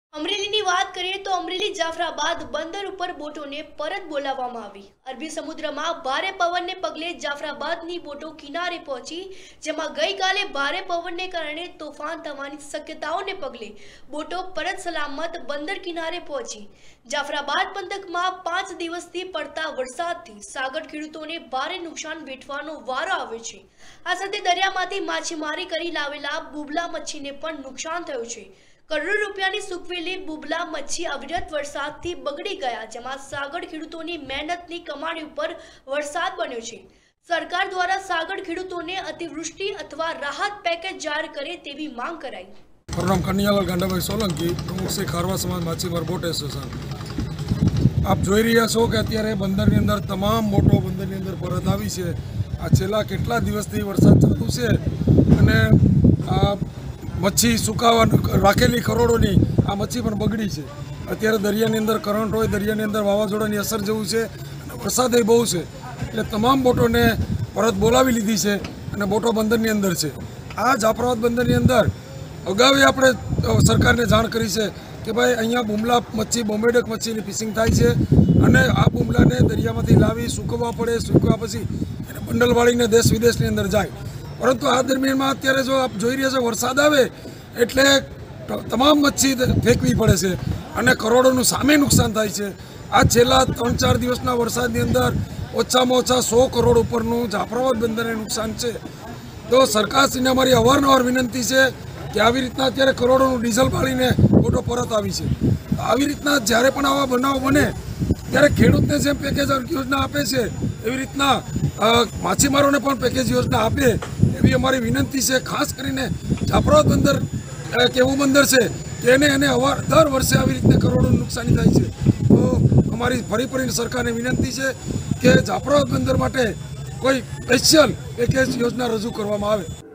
અમરેલીની વાત કરીએ તો અમરેલી જાફરાબાદ બંદર ઉપર બોટોને પરત બોલાવવામાં આવી। અરબી સમુદ્રમાં ભારે પવનને પગલે જાફરાબાદની બોટો કિનારે પહોંચી, જેમાં ગઈકાલે ભારે પવનને કારણે તોફાન થવાની શક્યતાઓને પગલે બોટો પરત સલામત બંદર કિનારે પહોંચી। જાફરાબાદ પંથકમાં 5 દિવસથી પડતા વરસાદથી સાગર ખેડૂતોને ભારે નુકસાન વેઠવાનો વારો આવ્યો છે। આ સાથે દરિયામાંથી માછીમારી કરી લાવેલા બુબલા મચ્છીને પણ નુકસાન થયું છે। કરોડો રૂપિયાની સુકવેલી બુબલા મચ્છી અવિરત વરસાદથી બગડી ગયા, જેમાં સાગર ખેડૂતોની મહેનતની કમાણી ઉપર વરસાદ બન્યો છે। સરકાર દ્વારા સાગર ખેડૂતોને અતિવૃષ્ટિ अथवा રાહત પેકેજ જાહેર કરે તેવી માંગ કરાઈ। મારું નામ કન્યાલાલ ગાંડાભાઈ સોલંકી, પ્રમુખ શ્રી ખારવા સમાજ માછીમાર બોટ એસોસિએશન। આપ જોઈ રહ્યા છો કે અત્યારે બંદરની અંદર તમામ બોટો બંદરની અંદર પરત આવી છે। આ છેલ્લા કેટલા દિવસથી વરસાદ ચાલુ છે અને આ મચ્છી સુકાવા રાખેલી કરોડોની આ મચ્છી પણ બગડી છે। અત્યારે દરિયાની અંદર કરંટ હોય, દરિયાની અંદર વાવાઝોડાની અસર જેવું છે અને વરસાદ બહુ છે, એટલે તમામ બોટોને પરત બોલાવી લીધી છે અને બોટો બંદરની અંદર છે। આ જાફરાબાદ બંદરની અંદર અગાઉ આપણે સરકારને જાણ કરી છે કે ભાઈ અહીંયા બુમલા મચ્છી, બોમ્બેડક મચ્છીની ફિશિંગ થાય છે અને આ બુમલાને દરિયામાંથી લાવી સૂકવવા પડે, સૂકવ્યા પછી એને બંડલ વાળીને દેશ વિદેશની અંદર જાય। પરંતુ આ દરમિયાનમાં અત્યારે જો આપ જોઈ રહ્યા છો વરસાદ આવે એટલે તમામ મચ્છી ફેંકવી પડે છે અને કરોડોનું સામે નુકસાન થાય છે। આ છેલ્લા 3-4 દિવસના વરસાદની અંદર ઓછામાં ઓછા 100 કરોડ ઉપરનું જાફરાબાદ બંદરને નુકસાન છે। તો સરકારશ્રીને અમારી અવારનવાર વિનંતી છે કે આવી રીતના અત્યારે કરોડોનું ડીઝલ બાળીને બોટો પરત આવી છે। આવી રીતના જ્યારે પણ આવા બનાવ બને ત્યારે ખેડૂતને જેમ પેકેજ યોજના આપે છે એવી રીતના માછીમારોને પણ પેકેજ યોજના આપે એવી અમારી વિનંતી છે। ખાસ કરીને જાફરાબાદ બંદર એક એવું બંદર છે કે એને દર વર્ષે આવી રીતે કરોડોનું નુકસાની થાય છે। તો અમારી ફરીને સરકારને વિનંતી છે કે જાફરાબાદ બંદર માટે કોઈ સ્પેશિયલ પેકેજ યોજના રજૂ કરવામાં આવે।